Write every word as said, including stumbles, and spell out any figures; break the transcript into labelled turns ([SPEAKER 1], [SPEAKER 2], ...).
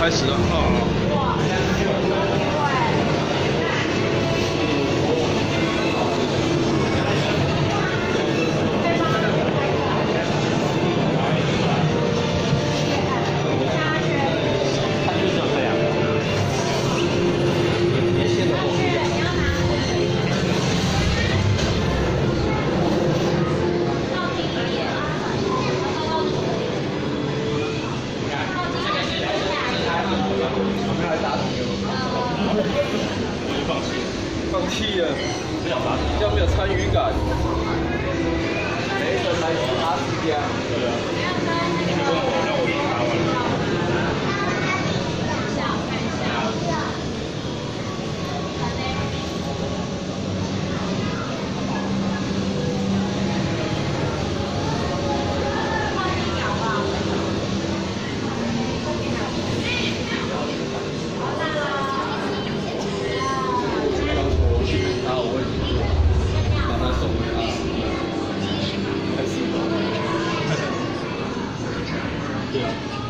[SPEAKER 1] 开始了啊！它就是这样。连线的不一样。我们来打赌。我就放弃，放弃了，不想打，这样没有参与感。每一个才有他时间。对啊。你问我，让我赢他完了。他我已经把他送给他，还是对啊。